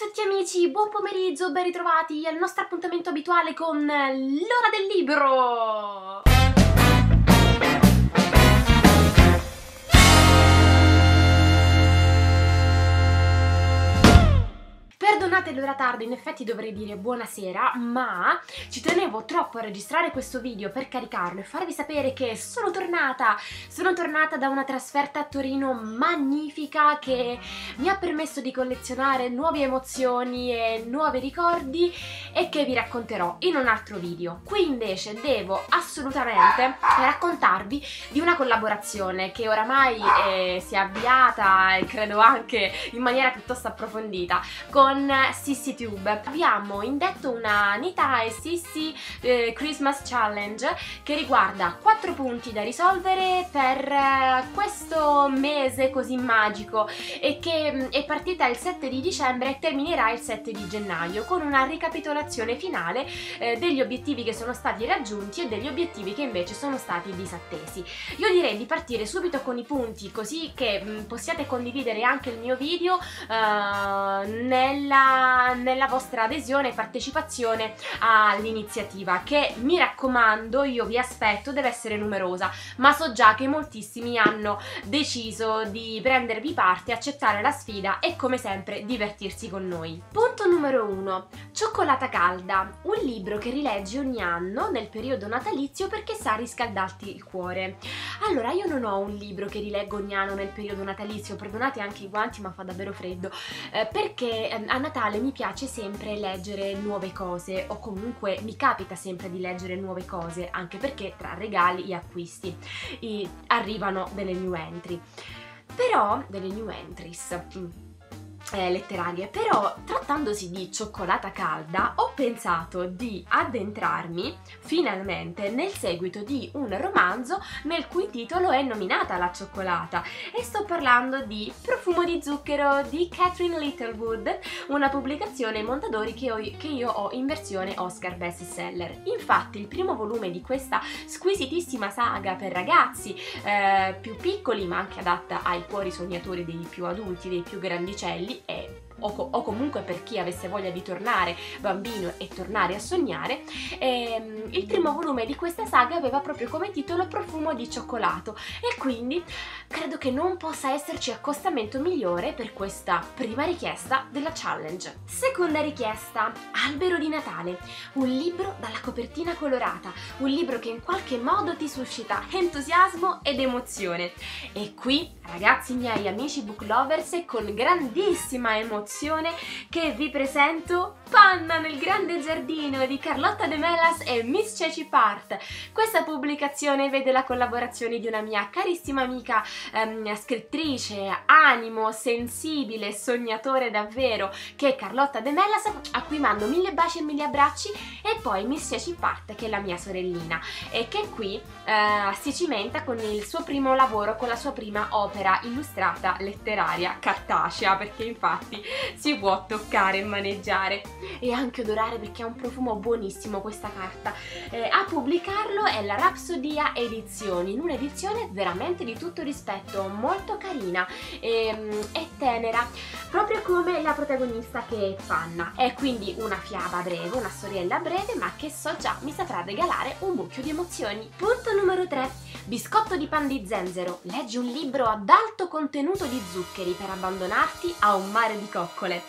tutti amici, buon pomeriggio, ben ritrovati al nostro appuntamento abituale con l'ora del libro! Perdonate l'ora tarda, in effetti dovrei dire buonasera, ma ci tenevo troppo a registrare questo video per caricarlo e farvi sapere che sono tornata da una trasferta a Torino magnifica che mi ha permesso di collezionare nuove emozioni e nuovi ricordi e che vi racconterò in un altro video. Qui invece devo assolutamente raccontarvi di una collaborazione che oramai si è avviata e credo anche in maniera piuttosto approfondita con SissyTube. Abbiamo indetto una Nita e Sissy Christmas Challenge che riguarda 4 punti da risolvere per questo mese così magico e che è partita il 7 di dicembre e terminerà il 7 di gennaio con una ricapitolazione finale degli obiettivi che sono stati raggiunti e degli obiettivi che invece sono stati disattesi. Io direi di partire subito con i punti così che possiate condividere anche il mio video nella vostra adesione e partecipazione all'iniziativa, che mi raccomando, io vi aspetto, deve essere numerosa, ma so già che moltissimi hanno deciso di prendervi parte, accettare la sfida e come sempre divertirsi con noi. Punto numero 1. Cioccolata calda, un libro che rileggi ogni anno nel periodo natalizio perché sa riscaldarti il cuore. Allora, io non ho un libro che rileggo ogni anno nel periodo natalizio, perdonate anche i guanti ma fa davvero freddo, perché a Natale mi piace sempre leggere nuove cose, o comunque mi capita sempre di leggere nuove cose, anche perché tra regali e acquisti arrivano delle new entry, però delle new entries letterarie. Però trattandosi di cioccolata calda ho pensato di addentrarmi finalmente nel seguito di un romanzo nel cui titolo è nominata la cioccolata, e sto parlando di Profumo di zucchero di Catherine Littlewood, una pubblicazione Mondadori che io ho in versione Oscar bestseller. Infatti il primo volume di questa squisitissima saga per ragazzi più piccoli ma anche adatta ai cuori sognatori dei più adulti, dei più grandicelli, o comunque per chi avesse voglia di tornare bambino e tornare a sognare. Il primo volume di questa saga aveva proprio come titolo Profumo di cioccolato, e quindi credo che non possa esserci accostamento migliore per questa prima richiesta della challenge. Seconda richiesta: Albero di Natale, un libro dalla copertina colorata, un libro che in qualche modo ti suscita entusiasmo ed emozione. E qui, ragazzi miei, amici book lovers, e con grandissima emozione che vi presento Panna nel grande giardino di Carlotta De Melas e Miss Ceci Part. Questa pubblicazione vede la collaborazione di una mia carissima amica scrittrice, animo sensibile e sognatore davvero, che è Carlotta De Melas, a cui mando 1000 baci e 1000 abbracci, e poi Miss Ceci Part, che è la mia sorellina e che qui si cimenta con il suo primo lavoro, con la sua prima opera illustrata letteraria cartacea, perché infatti si può toccare e maneggiare e anche odorare, perché ha un profumo buonissimo questa carta. A pubblicarlo è la Rapsodia Edizioni, in un'edizione veramente di tutto rispetto, molto carina e tenera, proprio come la protagonista che è Panna. È quindi una fiaba breve, una storiella breve, ma che so già mi saprà regalare un mucchio di emozioni. Punto numero 3. Biscotto di pan di zenzero, leggi un libro ad alto contenuto di zuccheri per abbandonarti a un mare di coccole.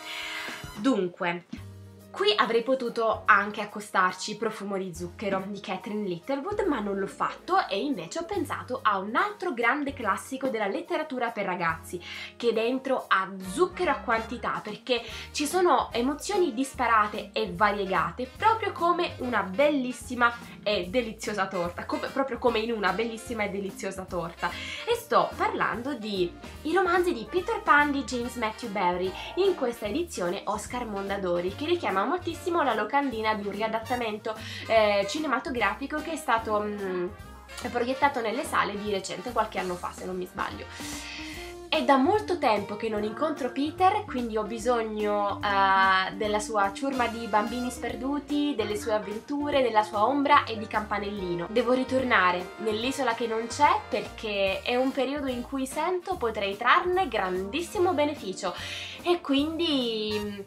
Dunque, qui avrei potuto anche accostarci Profumo di zucchero di Catherine Littlewood, ma non l'ho fatto, e invece ho pensato a un altro grande classico della letteratura per ragazzi che dentro ha zucchero a quantità, perché ci sono emozioni disparate e variegate, proprio come una bellissima e deliziosa torta, proprio come in una bellissima e deliziosa torta. E sto parlando di i romanzi di Peter Pan di James Matthew Barrie, in questa edizione Oscar Mondadori, che richiama moltissimo la locandina di un riadattamento cinematografico che è stato proiettato nelle sale di recente, qualche anno fa se non mi sbaglio. È da molto tempo che non incontro Peter, quindi ho bisogno della sua ciurma di bambini sperduti, delle sue avventure, della sua ombra e di Campanellino. Devo ritornare nell'isola che non c'è perché è un periodo in cui sento potrei trarne grandissimo beneficio e quindi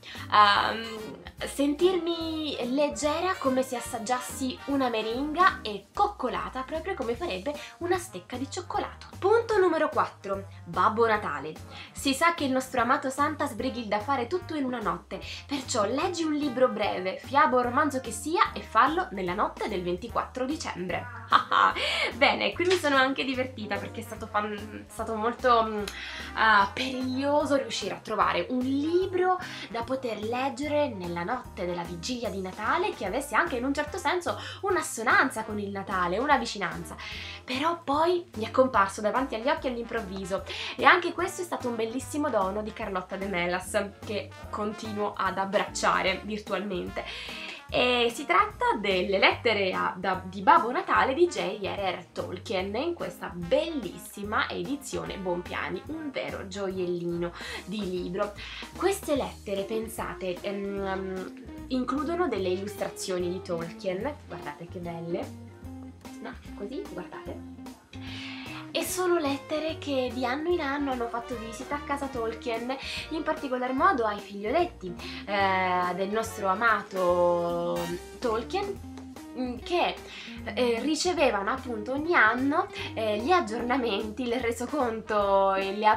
sentirmi leggera come se assaggiassi una meringa e coccolata proprio come farebbe una stecca di cioccolato. Punto numero 4. Babbo Natale. Si sa che il nostro amato Santa sbrighi il da fare tutto in una notte, perciò leggi un libro breve, fiaba o romanzo che sia, e fallo nella notte del 24 dicembre. Bene, qui mi sono anche divertita perché è stato molto periglioso riuscire a trovare un libro da poter leggere nella notte della vigilia di Natale che avesse anche in un certo senso un'assonanza con il Natale, una vicinanza. Però poi mi è comparso davanti agli occhi all'improvviso e anche questo è stato un bellissimo dono di Carlotta de Melas che continuo ad abbracciare virtualmente. E si tratta delle lettere di Babbo Natale di J.R.R. Tolkien in questa bellissima edizione Bonpiani, un vero gioiellino di libro. Queste lettere, pensate, includono delle illustrazioni di Tolkien, guardate che belle, no, così, guardate. E sono lettere che di anno in anno hanno fatto visita a casa Tolkien, in particolar modo ai figlioletti del nostro amato Tolkien, che ricevevano appunto ogni anno gli aggiornamenti, il resoconto e le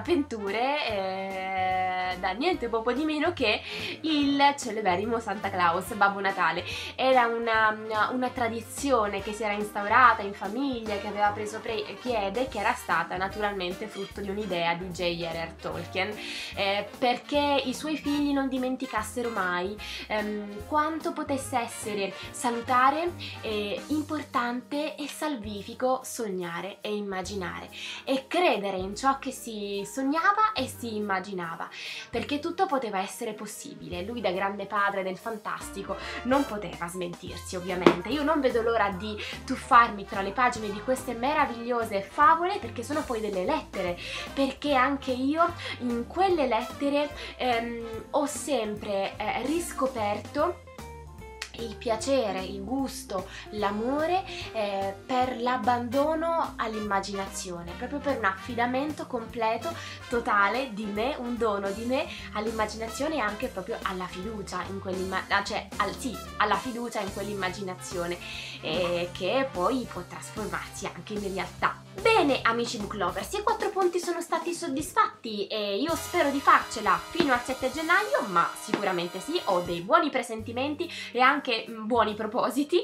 avventure da niente poco di meno che il celeberrimo Santa Claus, Babbo Natale. Era una tradizione che si era instaurata in famiglia, che aveva preso piede, che era stata naturalmente frutto di un'idea di J.R.R. Tolkien, perché i suoi figli non dimenticassero mai quanto potesse essere salutare, importante e salvifico sognare e immaginare e credere in ciò che si sognava e si immaginava, perché tutto poteva essere possibile. Lui, da grande padre del fantastico, non poteva smentirsi, ovviamente. Io non vedo l'ora di tuffarmi tra le pagine di queste meravigliose favole, perché sono poi delle lettere, perché anche io in quelle lettere ho sempre riscoperto il piacere, il gusto, l'amore per l'abbandono all'immaginazione, proprio per un affidamento completo, totale di me, un dono di me all'immaginazione e anche proprio alla fiducia in alla fiducia in quell'immaginazione che poi può trasformarsi anche in realtà. Bene, amici book lovers, i 4 punti sono stati soddisfatti e io spero di farcela fino al 7 gennaio, ma sicuramente sì, ho dei buoni presentimenti e anche buoni propositi.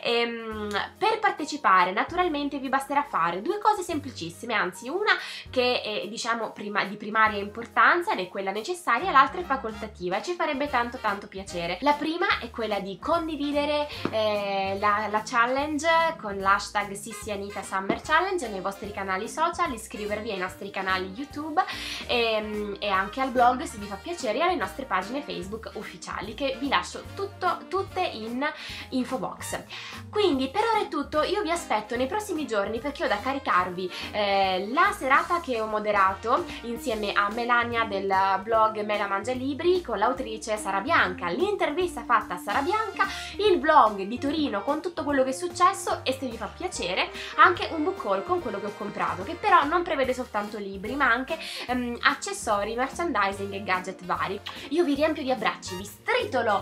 Per partecipare naturalmente vi basterà fare 2 cose semplicissime, anzi una che è diciamo di primaria importanza ed è quella necessaria, l'altra è facoltativa e ci farebbe tanto piacere. La prima è quella di condividere la challenge con l'hashtag #SissiAnitaSummerChallenge nei vostri canali social, iscrivervi ai nostri canali YouTube e anche al blog se vi fa piacere, e alle nostre pagine Facebook ufficiali che vi lascio tutte in info box. Quindi per ora è tutto, io vi aspetto nei prossimi giorni perché ho da caricarvi la serata che ho moderato insieme a Melania del blog Mela Mangia Libri con l'autrice Sara Bianca, l'intervista fatta a Sara Bianca, il vlog di Torino con tutto quello che è successo e, se vi fa piacere, anche un book haul con quello che ho comprato, che però non prevede soltanto libri ma anche accessori, merchandising e gadget vari. Io vi riempio di abbracci, vi stritolo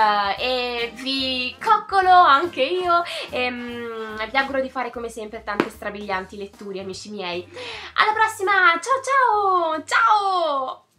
e vi coccolo anche io e vi auguro di fare come sempre tante strabilianti letture, amici miei. Alla prossima, ciao ciao ciao!